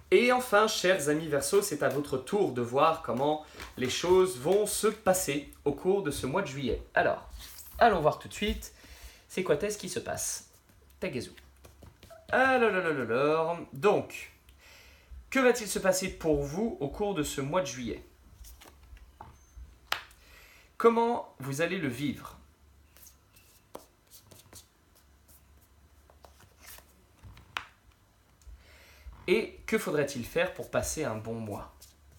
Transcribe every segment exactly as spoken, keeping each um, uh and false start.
Et enfin, chers amis Verseau, c'est à votre tour de voir comment les choses vont se passer au cours de ce mois de juillet. Alors, allons voir tout de suite, c'est quoi est-ce qui se passe? Tagazu. Alors, alors, alors, alors, donc, que va-t-il se passer pour vous au cours de ce mois de juillet? Comment vous allez le vivre? Et que faudrait-il faire pour passer un bon mois?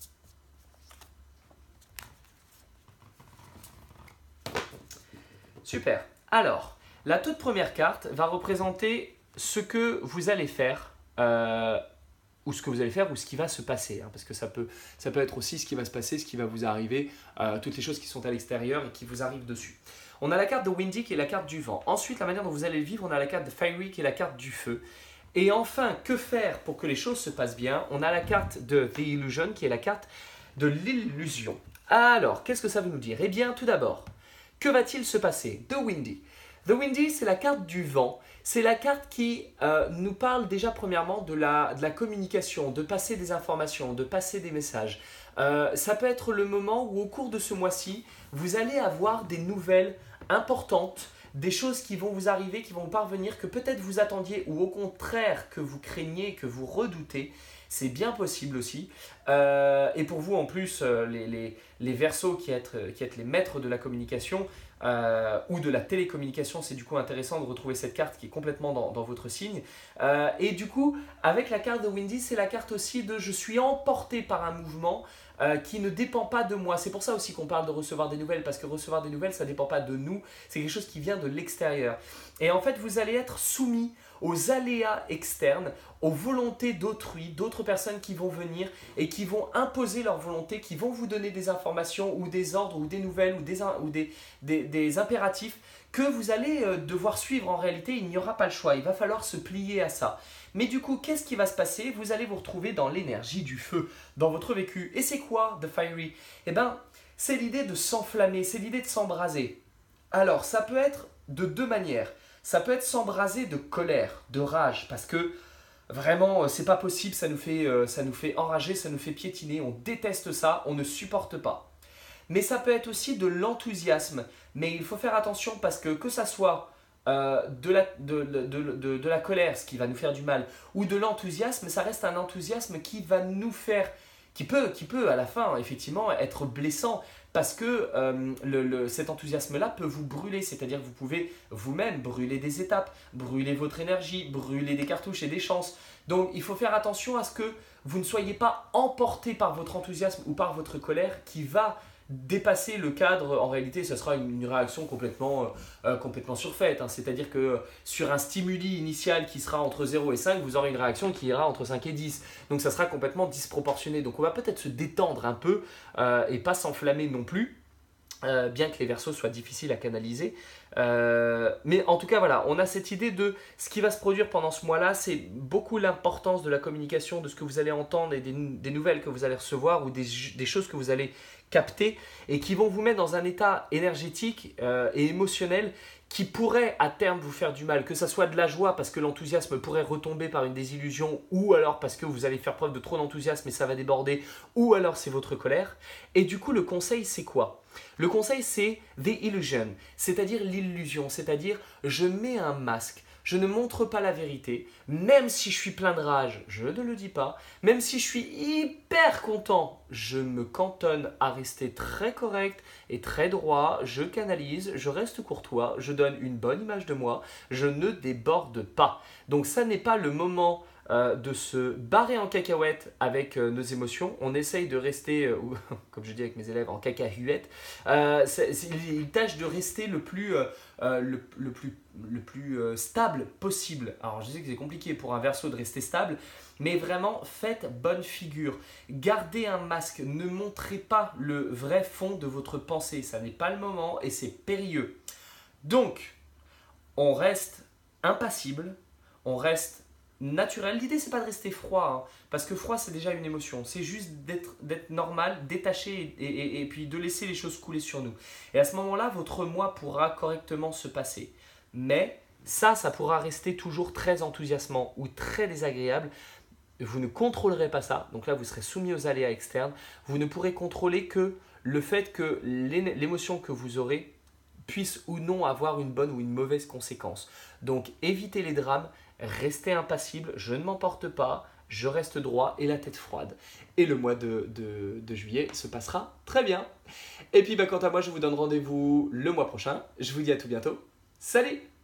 Super. Alors, la toute première carte va représenter ce que vous allez faire, euh, ou ce que vous allez faire, ou ce qui va se passer. Hein, parce que ça peut, ça peut être aussi ce qui va se passer, ce qui va vous arriver, euh, toutes les choses qui sont à l'extérieur et qui vous arrivent dessus. On a la carte de Windy qui est la carte du vent. Ensuite, la manière dont vous allez le vivre, on a la carte de Fiery qui est la carte du feu. Et enfin, que faire pour que les choses se passent bien? On a la carte de The Illusion qui est la carte de l'illusion. Alors, qu'est-ce que ça veut nous dire? Eh bien, tout d'abord, que va-t-il se passer? The Windy. The Windy, c'est la carte du vent. C'est la carte qui euh, nous parle déjà premièrement de la, de la communication, de passer des informations, de passer des messages. Euh, ça peut être le moment où au cours de ce mois-ci, vous allez avoir des nouvelles importantes, des choses qui vont vous arriver, qui vont vous parvenir, que peut-être vous attendiez ou au contraire que vous craignez, que vous redoutez. C'est bien possible aussi. Euh, et pour vous en plus, euh, les, les, les Verseaux qui êtes, qui êtes les maîtres de la communication euh, ou de la télécommunication, c'est du coup intéressant de retrouver cette carte qui est complètement dans, dans votre signe. Euh, et du coup, avec la carte de Windy, c'est la carte aussi de je suis emporté par un mouvement Euh, qui ne dépend pas de moi. C'est pour ça aussi qu'on parle de recevoir des nouvelles, parce que recevoir des nouvelles, ça ne dépend pas de nous, c'est quelque chose qui vient de l'extérieur. Et en fait, vous allez être soumis aux aléas externes, aux volontés d'autrui, d'autres personnes qui vont venir et qui vont imposer leur volonté, qui vont vous donner des informations ou des ordres ou des nouvelles ou des, ou des, des, des impératifs que vous allez devoir suivre en réalité. Il n'y aura pas le choix, il va falloir se plier à ça. Mais du coup, qu'est-ce qui va se passer? Vous allez vous retrouver dans l'énergie du feu, dans votre vécu. Et c'est quoi The Fiery? Eh bien, c'est l'idée de s'enflammer, c'est l'idée de s'embraser. Alors, ça peut être de deux manières. Ça peut être s'embraser de colère, de rage, parce que vraiment, c'est pas possible, ça nous fait, euh, ça nous fait enrager, ça nous fait piétiner, on déteste ça, on ne supporte pas. Mais ça peut être aussi de l'enthousiasme. Mais il faut faire attention parce que que ça soit euh, de, la, de, de, de, de la colère, ce qui va nous faire du mal, ou de l'enthousiasme, ça reste un enthousiasme qui va nous faire, qui peut, qui peut à la fin effectivement être blessant parce que euh, le, le, cet enthousiasme-là peut vous brûler, c'est-à-dire que vous pouvez vous-même brûler des étapes, brûler votre énergie, brûler des cartouches et des chances. Donc il faut faire attention à ce que vous ne soyez pas emporté par votre enthousiasme ou par votre colère qui va dépasser le cadre. En réalité, ce sera une, une réaction complètement, euh, complètement surfaite. Hein. C'est-à-dire que sur un stimuli initial qui sera entre zéro et cinq, vous aurez une réaction qui ira entre cinq et dix. Donc ça sera complètement disproportionné. Donc on va peut-être se détendre un peu euh, et pas s'enflammer non plus. Euh, bien que les Verseaux soient difficiles à canaliser. Euh, mais en tout cas, voilà, on a cette idée de ce qui va se produire pendant ce mois-là, c'est beaucoup l'importance de la communication, de ce que vous allez entendre et des, des nouvelles que vous allez recevoir ou des, des choses que vous allez capter et qui vont vous mettre dans un état énergétique euh, et émotionnel qui pourrait à terme vous faire du mal, que ça soit de la joie parce que l'enthousiasme pourrait retomber par une désillusion, ou alors parce que vous allez faire preuve de trop d'enthousiasme et ça va déborder, ou alors c'est votre colère. Et du coup, le conseil, c'est quoi? Le conseil, c'est The Illusion, c'est-à-dire l'illusion, c'est-à-dire je mets un masque. Je ne montre pas la vérité, même si je suis plein de rage, je ne le dis pas. Même si je suis hyper content, je me cantonne à rester très correct et très droit. Je canalise, je reste courtois, je donne une bonne image de moi, je ne déborde pas. Donc ça n'est pas le moment euh, de se barrer en cacahuète avec euh, nos émotions. On essaye de rester, euh, ou, comme je dis avec mes élèves, en cacahuète. Euh, c'est, c'est, il tâche de rester le plus... Euh, Euh, le, le plus, le plus euh, stable possible. Alors je sais que c'est compliqué pour un Verseau de rester stable, mais vraiment faites bonne figure. Gardez un masque, ne montrez pas le vrai fond de votre pensée, ça n'est pas le moment et c'est périlleux. Donc, on reste impassible, on reste naturel. L'idée, c'est pas de rester froid, hein, parce que froid, c'est déjà une émotion. C'est juste d'être, d'être normal, détaché et, et, et puis de laisser les choses couler sur nous. Et à ce moment-là, votre moi pourra correctement se passer. Mais ça, ça pourra rester toujours très enthousiasmant ou très désagréable vous ne contrôlerez pas ça. Donc là, vous serez soumis aux aléas externes. Vous ne pourrez contrôler que le fait que l'émotion que vous aurez puisse ou non avoir une bonne ou une mauvaise conséquence. Donc évitez les drames, restez impassible, je ne m'emporte pas, je reste droit et la tête froide. Et le mois de, de, de juillet se passera très bien. Et puis bah, quant à moi, je vous donne rendez-vous le mois prochain. Je vous dis à tout bientôt. Salut!